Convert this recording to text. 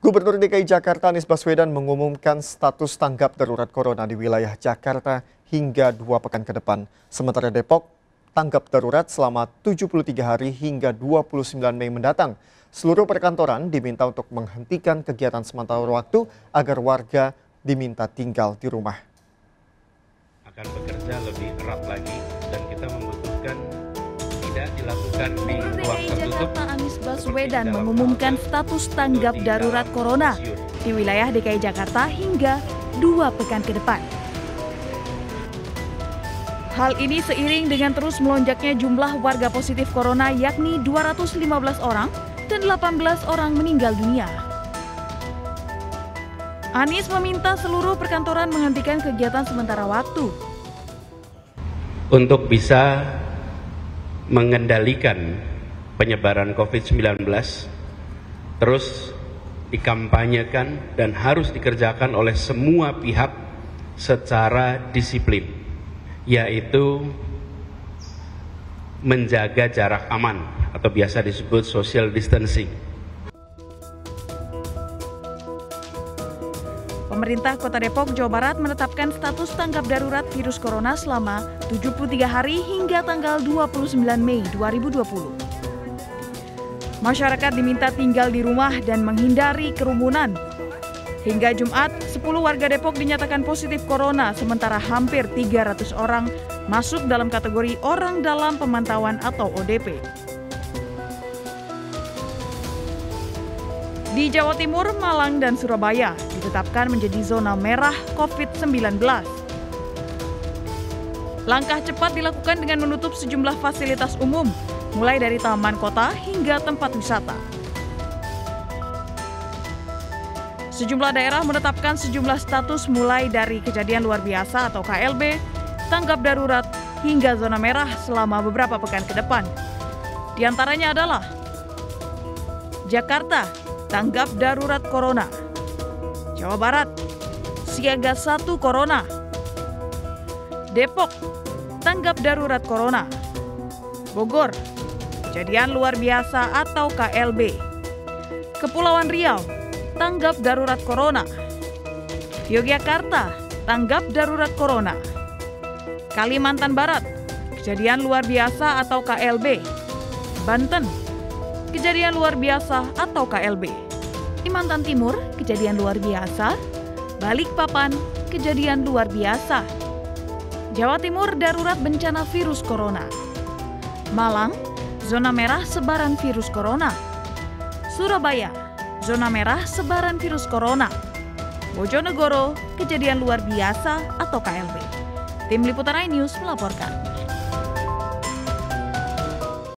Gubernur DKI Jakarta Anies Baswedan mengumumkan status tanggap darurat corona di wilayah Jakarta hingga 2 pekan ke depan. Sementara Depok tanggap darurat selama 73 hari hingga 29 Mei mendatang. Seluruh perkantoran diminta untuk menghentikan kegiatan sementara waktu agar warga diminta tinggal di rumah. Akan bekerja lebih erat lagi dan kita membutuhkan tidak dilakukan di ruang tertutup. Jakarta Anies Baswedan mengumumkan status tanggap darurat corona di wilayah DKI Jakarta hingga 2 pekan ke depan. Hal ini seiring dengan terus melonjaknya jumlah warga positif corona yakni 215 orang dan 18 orang meninggal dunia. Anies meminta seluruh perkantoran menghentikan kegiatan sementara waktu untuk bisa mengendalikan penyebaran COVID-19 terus dikampanyekan dan harus dikerjakan oleh semua pihak secara disiplin, yaitu menjaga jarak aman atau biasa disebut social distancing. Pemerintah Kota Depok, Jawa Barat menetapkan status tanggap darurat virus corona selama 73 hari hingga tanggal 29 Mei 2020. Masyarakat diminta tinggal di rumah dan menghindari kerumunan. Hingga Jumat, 10 warga Depok dinyatakan positif corona, sementara hampir 300 orang masuk dalam kategori orang dalam pemantauan atau ODP. Di Jawa Timur, Malang, dan Surabaya ditetapkan menjadi zona merah COVID-19. Langkah cepat dilakukan dengan menutup sejumlah fasilitas umum, mulai dari taman kota hingga tempat wisata. Sejumlah daerah menetapkan sejumlah status mulai dari kejadian luar biasa atau KLB, tanggap darurat, hingga zona merah selama beberapa pekan ke depan. Di antaranya adalah Jakarta, tanggap darurat corona. Jawa Barat, siaga 1 corona. Depok, tanggap darurat corona. Bogor, kejadian luar biasa atau KLB. Kepulauan Riau, tanggap darurat corona. Yogyakarta, tanggap darurat corona. Kalimantan Barat, kejadian luar biasa atau KLB. Banten, kejadian luar biasa atau KLB. Kalimantan Timur, kejadian luar biasa. Balikpapan, kejadian luar biasa. Jawa Timur, darurat bencana virus corona. Malang, zona merah sebaran virus corona. Surabaya, zona merah sebaran virus corona. Bojonegoro, kejadian luar biasa atau KLB. Tim Liputan iNews melaporkan.